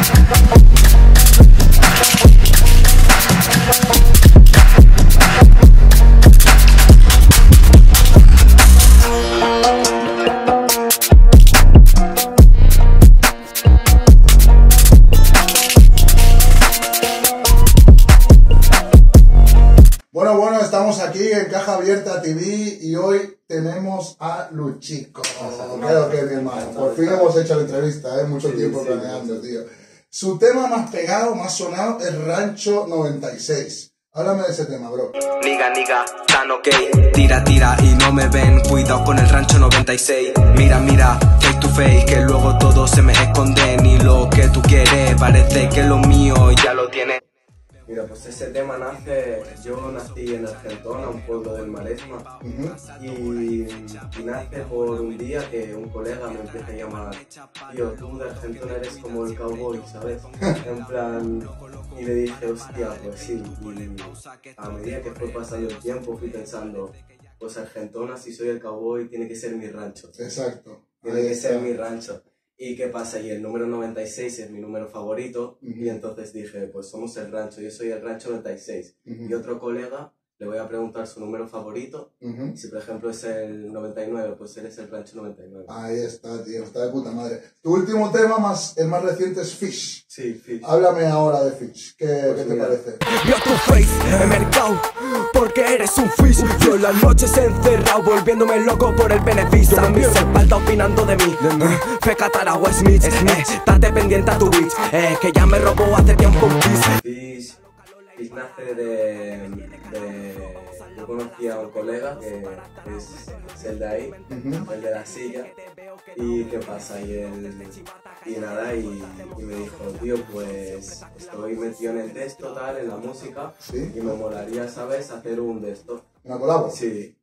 Bueno, estamos aquí en Caja Abierta TV y hoy tenemos a Luchico. Claro que mi hermano. Por fin hemos hecho la entrevista, mucho tiempo planeando, tío. Su tema más pegado, más sonado es Rancho 96. Háblame de ese tema, bro. Niga, tan ok. Tira y no me ven. Cuidado con el Rancho 96. Mira, face to face, que luego todo se me esconde. Ni lo que tú quieres, parece que lo mío ya lo tienes. Mira, pues ese tema nace, yo nací en Argentona, un pueblo del Maresma, y nace por un día que un colega me empieza a llamar, tío, tú de Argentona eres como el cowboy, ¿sabes? En plan, y le dije, hostia, pues sí, y a medida que fue pasando el tiempo fui pensando, pues Argentona, si soy el cowboy, tiene que ser mi rancho. Exacto. Tiene que ser mi rancho. ¿Y qué pasa? Y el número 96 es mi número favorito, y entonces dije, pues somos el rancho, yo soy el Rancho 96. Y otro colega, le voy a preguntar su número favorito, si por ejemplo es el 99, pues él es el Rancho 99. Ahí está, tío, está de puta madre. Tu último tema, el más reciente, es Fish. Sí, Fish. Háblame ahora de Fish, ¿qué te parece? Vio tu face, he mercado, porque eres un fish. Yo en las noches encerrado, volviéndome loco por el beneficio. A mi espalda opinando de mí. Fecatara o Smith, estate pendiente a tu bitch, que ya me robó hace tiempo un Fish nace de... Yo conocí a un colega que es el de ahí, el de la silla. ¿Y qué pasa? Y nada, y me dijo, tío, pues estoy metido en el de esto, tal, en la música, y me molaría, ¿sabes?, hacer un de esto. ¿Una colabo? Sí,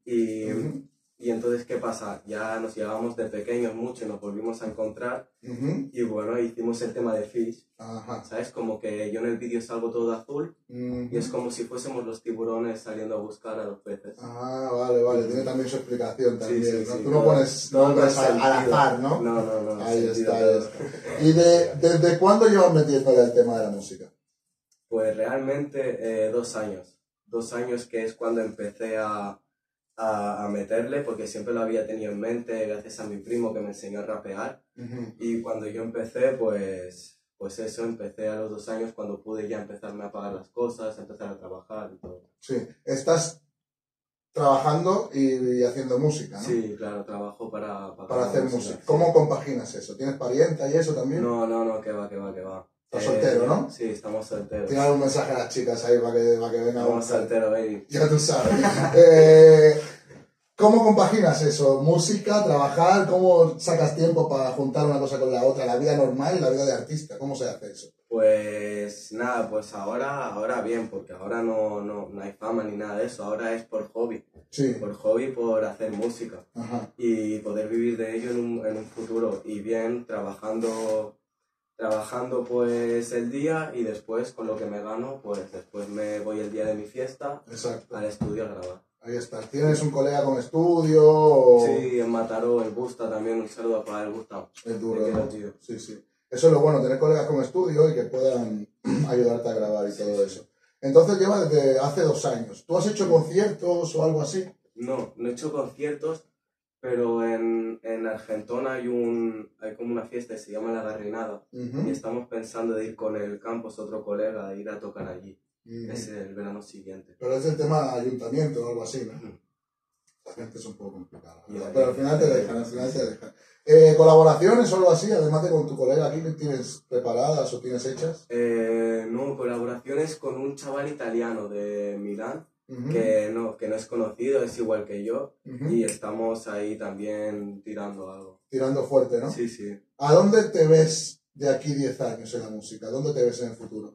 y entonces, ¿qué pasa? Ya nos llevábamos de pequeños mucho y nos volvimos a encontrar, y bueno, hicimos el tema de Fish, ¿sabes? Como que yo en el vídeo salgo todo de azul, y es como si fuésemos los tiburones saliendo a buscar a los peces. Ah, vale, tiene también su explicación también, sí, ¿no? sí, Tú no pones nombres al azar, ¿no? No. Ahí está. ¿Y desde cuándo llevas metiéndole al tema de la música? Pues realmente 2 años. 2 años, que es cuando empecé a meterle, porque siempre lo había tenido en mente gracias a mi primo que me enseñó a rapear. Y cuando yo empecé, pues eso, empecé a los 2 años cuando pude ya empezarme a pagar las cosas, empezar a trabajar y todo. Sí, estás trabajando y haciendo música, ¿no? Sí, claro, trabajo para hacer música. Sí. ¿Cómo compaginas eso? ¿Tienes parienta y eso también? No, que va. Estás soltero, ¿no? Sí, estamos solteros. Tienes un mensaje a las chicas ahí para que vengan. Estamos solteros, baby. Ya tú sabes. ¿Cómo compaginas eso? ¿Música, trabajar? ¿Cómo sacas tiempo para juntar una cosa con la otra? La vida normal y la vida de artista. ¿Cómo se hace eso? Pues nada, pues ahora bien, porque ahora no hay fama ni nada de eso. Ahora es por hobby. Sí. Por hobby, por hacer música. Y poder vivir de ello en un futuro. Y bien, trabajando pues el día, y después con lo que me gano, pues después me voy el día de mi fiesta. Exacto. Al estudio a grabar. Ahí está. ¿Tienes un colega con estudio? O... Sí, en Mataró, el Busta también, un saludo para el Busta. Es duro, ¿no? Tío. Sí. Eso es lo bueno, tener colegas con estudio y que puedan ayudarte a grabar y todo eso. Entonces lleva desde hace 2 años. ¿Tú has hecho conciertos o algo así? No he hecho conciertos, pero en Argentona hay como una fiesta que se llama La Garrinada, y estamos pensando de ir con el Campos, otro colega, a ir a tocar allí. Es el verano siguiente. Pero es el tema de ayuntamiento o algo así, ¿no? La gente es un poco complicada, pero al final te dejan, ¿colaboraciones o algo así, además de con tu colega aquí, que tienes preparadas o tienes hechas? No, colaboraciones con un chaval italiano de Milán, que no es conocido, es igual que yo, y estamos ahí también tirando algo. Tirando fuerte, ¿no? Sí. ¿A dónde te ves de aquí 10 años en la música? ¿Dónde te ves en el futuro?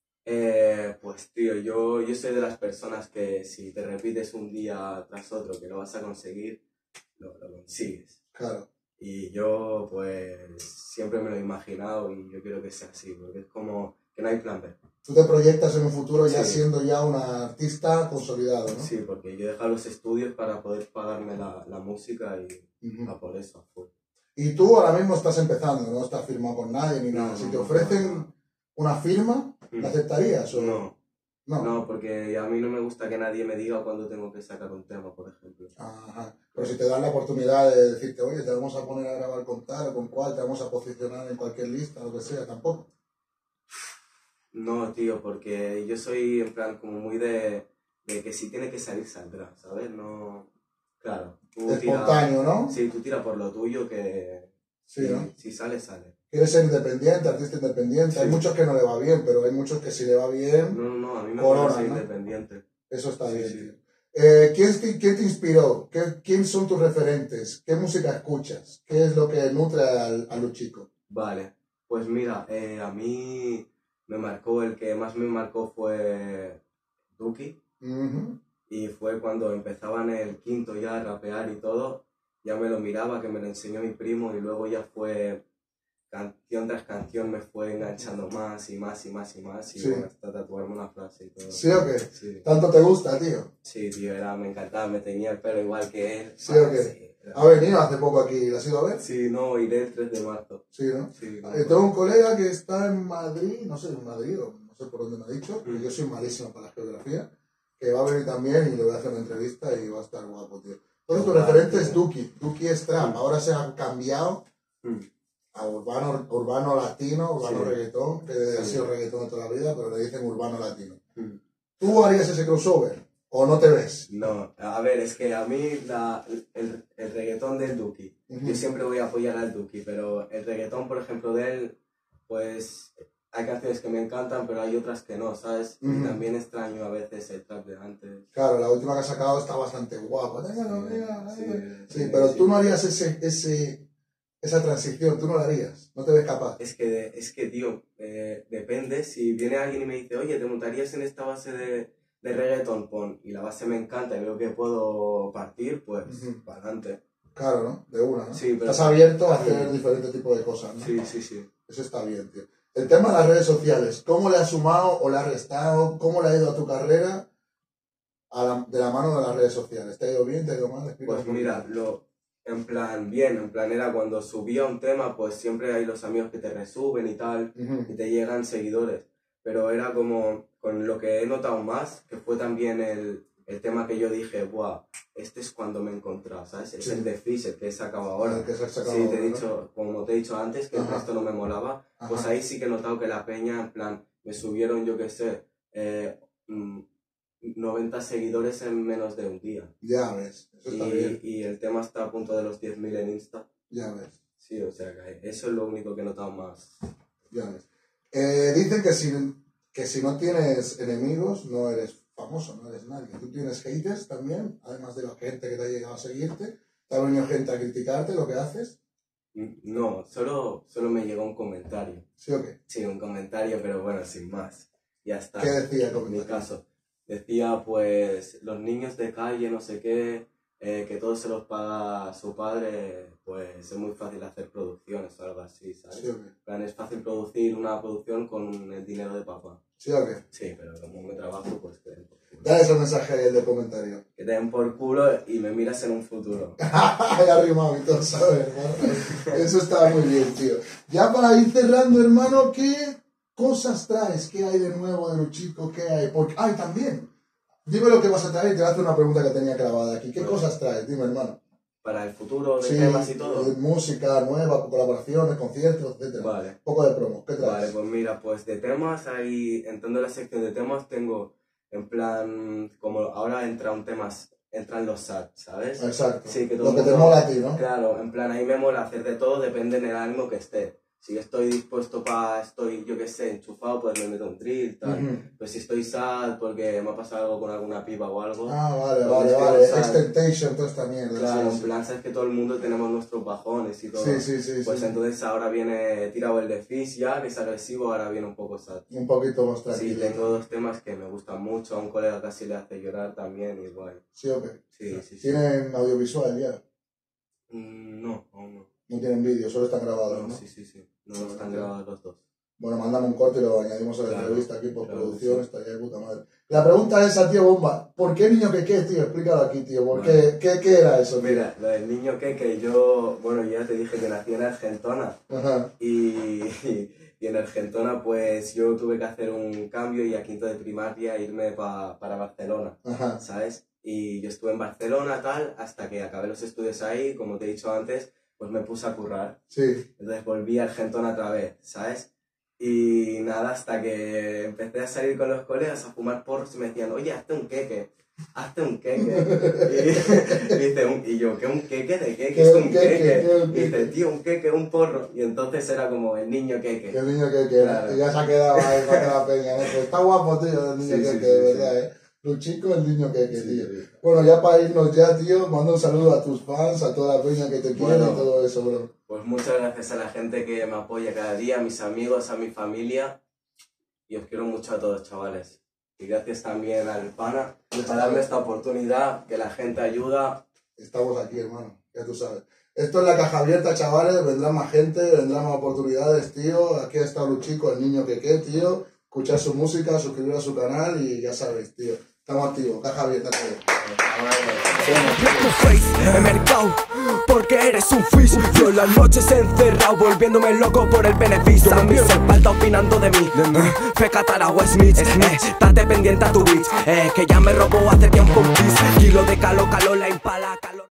Pues tío, yo soy de las personas que si te repites un día tras otro que lo vas a conseguir, lo consigues. Claro. Y yo pues siempre me lo he imaginado y yo quiero que sea así, porque es como que no hay plan B. Tú te proyectas en un futuro ya siendo ya un artista consolidado, ¿no? Sí, porque yo he dejado los estudios para poder pagarme la música y a por eso. Y tú ahora mismo estás empezando, no estás firmado con nadie ni nada. Si te ofrecen una firma, ¿la aceptarías o No. no? No, porque a mí no me gusta que nadie me diga cuándo tengo que sacar un tema, por ejemplo. Ajá. Pero si te dan la oportunidad de decirte, oye, te vamos a poner a grabar con tal o con cual, te vamos a posicionar en cualquier lista, lo que sea, tampoco. No, tío, porque yo soy en plan como muy de que si tiene que salir, saldrá, ¿sabes? No... Claro. Tú Espontáneo, ¿no? Sí, tú tira por lo tuyo que... Sí, ¿no? Si sale, sale. Quieres ser independiente, artista independiente. Sí. Hay muchos que no le va bien, pero hay muchos que si le va bien, No, a mí me corona, gusta ser ¿no? independiente. Eso está Sí, bien, sí. tío. ¿Quién te inspiró? ¿Quién son tus referentes? ¿Qué música escuchas? ¿Qué es lo que nutre a los chicos? Vale, pues mira, a mí el que más me marcó fue Duki. Ujú. Y fue cuando empezaba en el quinto ya a rapear y todo, ya me lo miraba, que me lo enseñó mi primo y luego ya fue canción tras canción me fue enganchando más y más y más y más y Sí. bueno, hasta tatuarme una frase y todo. ¿Sí o qué? Sí, ¿Tanto te gusta, tío? sí, tío, me encantaba, me tenía el pelo igual que él. ¿Sí o qué? Sí, Ha venido hace poco aquí, ¿la has ido a ver? sí, no, iré el 3 de marzo. Sí, ¿no? Sí, no, Tengo un colega que está en Madrid, no sé, en Madrid o no sé por dónde me ha dicho, porque Mm. yo soy malísimo para la geografía, que va a venir también y le voy a hacer una entrevista y va a estar guapo, tío. Entonces tu Guau, referente tío. es Duki. Duki es trap, ahora se ha cambiado Mm. a urbano latino, urbano Sí. reggaetón, que Sí. ha sido reggaetón de toda la vida, pero le dicen urbano latino. Mm. ¿Tú harías ese crossover o no te ves? No, a ver, es que a mí el reggaetón del Duki, Ujú. yo siempre voy a apoyar al Duki, pero el reggaetón, por ejemplo, de él, pues hay canciones que me encantan, pero hay otras que no, ¿sabes? Y Ujú. también extraño a veces el trap de antes. Claro, la última que ha sacado está bastante guapa. Sí, pero sí. tú no harías esa transición, tú no la harías, no te ves capaz. Es que tío, depende, si viene alguien y me dice, oye, ¿te montarías en esta base de reggaetón? Y la base me encanta y veo que puedo partir, pues, Ujú. para adelante. Claro, ¿no? De una, ¿no? Sí, pero- Estás abierto a hacer diferentes tipos de cosas, ¿no? Sí, sí, sí. Eso está bien, tío. El tema de las redes sociales, ¿cómo le has sumado o le has restado? ¿Cómo le ha ido a tu carrera de la mano de las redes sociales? ¿Te ha ido bien? ¿Te ha ido mal? Explícame Pues un mira, poquito. en plan era cuando subía un tema, pues siempre hay los amigos que te resuben y tal, Ujú. y te llegan seguidores. Pero era como, con lo que he notado más, que fue también el tema que yo dije, buah, este es cuando me he encontrado, ¿sabes? Es Sí. el de Fish, el que he sacado ahora. El que se ha sacado Sí, ahora, te he ¿no? dicho, como te he dicho antes, que el Ajá. resto no me molaba, pues Ajá. ahí sí que he notado que la peña, en plan, me subieron, yo qué sé, 90 seguidores en menos de un día. Ya ves, eso está bien. Y el tema está a punto de los 10.000 en Insta. Ya ves, Sí, o sea, que eso es lo único que he notado más. ya ves. Dicen que si no tienes enemigos, no eres famoso, no eres nadie. Tú tienes haters también, además de la gente que te ha llegado a seguirte. ¿Te ha venido gente a criticarte lo que haces? No, solo me llegó un comentario. ¿Sí o qué? Sí, un comentario, pero bueno, sin más. Ya está. ¿Qué decía el En mi comentario? caso. Decía, pues, los niños de calle, no sé qué, que todo se los paga su padre, pues es muy fácil hacer producciones o algo así, ¿sabes? ¿Sí o qué? En plan, es fácil producir una producción con el dinero de papá. ¿Sí o qué? Sí, pero como me trabajo, pues que den por culo. Dale ese mensaje ahí de comentario. Que te den por culo y me miras en un futuro. Ya rimado y todo, ¿sabes, hermano? Eso está muy bien, tío. Ya para ir cerrando, hermano, ¿qué cosas traes? ¿Qué hay de nuevo de Luchico? ¿Qué hay? Porque, ay, también. Dime lo que vas a traer y te voy a hacer una pregunta que tenía grabada aquí. ¿Qué Vale. cosas traes? Dime, hermano. Para el futuro de Sí, temas y todo. música nueva, colaboraciones, conciertos, etc. Vale. Un poco de promo. ¿Qué traes? Vale, pues mira, pues de temas, ahí entrando en la sección de temas tengo en plan, como ahora entran los SAT, ¿sabes? Exacto. Sí, que todo Lo el que te mundo- mola a ti, ¿no? Claro, en plan ahí me mola hacer de todo, depende del ánimo que esté. Si estoy dispuesto estoy, yo qué sé, enchufado, pues me meto un drill, tal. Ujú. Pues si estoy sad porque me ha pasado algo con alguna piba o algo. Ah, vale, pues vale, es que vale. los SAT, Extentation, toda esta mierda. claro, sí, en plan, sabes que todo el mundo tenemos nuestros bajones y todo. sí, sí, sí, Pues sí. entonces ahora viene tirado el de Fish ya, que es agresivo, ahora viene un poco sad. Un poquito más Sí, tranquilo. tengo dos temas que me gustan mucho, a un colega casi le hace llorar también y guay. ¿Sí o qué? Sí, sí, sí. ¿Tienen audiovisual ya? No, aún no. No tienen vídeo, solo están grabados, No, ¿no? sí, sí, sí. No están grabados los dos. Bueno, mándame un corte y lo añadimos a la entrevista aquí por producción, estaría de puta madre. La pregunta es esa, tío Bomba, ¿por qué niño queque, tío? Explícalo aquí, tío, ¿por qué? ¿Qué era eso, tío? Mira, lo del niño queque, yo, bueno, ya te dije que nací en Argentona. Ajá. Y en Argentona pues yo tuve que hacer un cambio y a quinto de primaria irme para Barcelona, Ajá. ¿sabes? Y yo estuve en Barcelona tal, hasta que acabé los estudios ahí, como te he dicho antes, pues me puse a currar. Sí. Entonces volví a Argentona otra vez, ¿sabes? Y nada, hasta que empecé a salir con los colegas a fumar porros y me decían, oye, hazte un queque. Y yo, ¿qué un queque? ¿De qué? ¿Qué es un queque? Y dice, tío, un queque, un porro. Y entonces era como el niño queque. El niño queque, claro. Y ya se ha quedado ahí para la peña, ¿no? Pues está guapo, tío, el niño queque, de verdad, ¿eh? Luchico, el niño queque, tío. Bueno, ya para irnos ya, tío, mando un saludo a tus fans, a toda la peña que te quiere y todo eso, bro. Pues muchas gracias a la gente que me apoya cada día, a mis amigos, a mi familia. Y os quiero mucho a todos, chavales. Y gracias también al pana por darme esta oportunidad, que la gente ayuda. Estamos aquí, hermano, ya tú sabes. Esto es la caja abierta, chavales, vendrá más gente, vendrán más oportunidades, tío. Aquí está Luchico, el niño queque, tío. Escuchar su música, suscribir a su canal y ya sabéis, tío. Estamos activos, caja abierta, tío. Tu face, he mercado, porque eres un fish. Yo en las noches encerrado, volviéndome loco por el beneficio. A mi espalda opinando de mí. Fecatara o Smith, estate pendiente a tu bitch. Que ya me robó hace tiempo un kiss. Kilo de calor, la impala, calor.